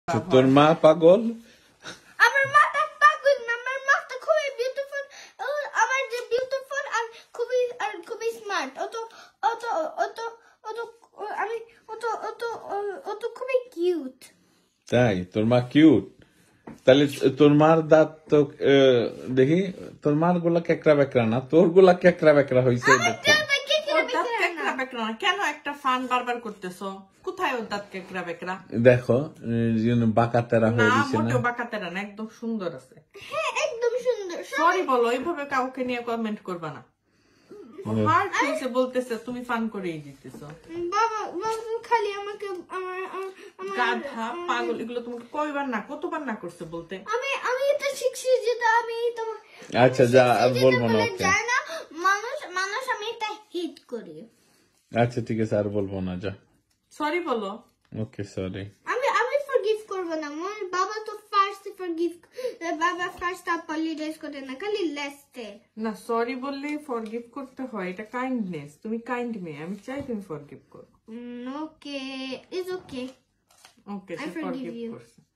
তোর মা পাগল? আমার মাটা পাগল না, আমার মাটা খুবই বিউটিফুল। আমার যে বিউটিফুল আর খুবই স্মার্ট। ও তো খুবই কিউট। তাই? তোর মা কিউট? তাহলে তোর মার দাঁত তো দেখি, তোর মার গুলা কেকড়া বেকড়া না, তোর গুলা কেকড়া বেকড়া হয়েছে। কেন একটা ফান বারবার করতেছো? কোথায় ওর দাঁত কেকড়া বেকড়া? দেখো বাঁকা তেরা হয়ে না, গেছে না? মোটেও বাঁকা তেরা না, একদম সুন্দর আছে। হ্যাঁ, একদম সুন্দর। সরি বলো, এইভাবে কাউকে নিয়ে কমেন্ট করবা না। হার্ট হয়েছে বলতেছে, তুমি ফান করেই দিতেছো। বাবা খালি আমাকে গাধা পাগল, এগুলো তোমাকে কয়বার না কতবার না করছে বলতে? আমি এটা শিখছি যেটা আমি তো। আচ্ছা যা, আর বলবো না ওকে। জানে না মানুষ আমি এটা হিট করি। আচ্ছা ঠিক আছে, আর বলবো না, যা। সরি বলো। ওকে সরি। আমি ফরগিভ করব না। আমার বাবা তো বাবা ফার্স্ট অ্যাপোলোজাইজ করে না, খালি লেস্টে। না, সরি বললে ফরগিভ করতে হয়, এটা কাইন্ডনেস। তুমি কাইন্ড মেয়ে, আমি চাই তুমি ফরগিভ করো। Okay, is okay. Okay, I সে forgive ফরগিভ you. করছে।